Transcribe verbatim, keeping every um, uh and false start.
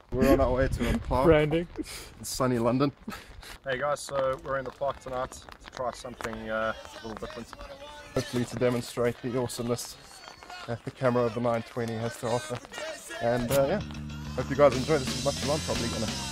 We're on our way to a park Branding. in sunny London. Hey guys, so we're in the park tonight to try something uh, a little different. Hopefully to demonstrate the awesomeness that the camera of the nine twenty has to offer. And uh, yeah, hope you guys enjoy. This is much fun. I'm probably gonna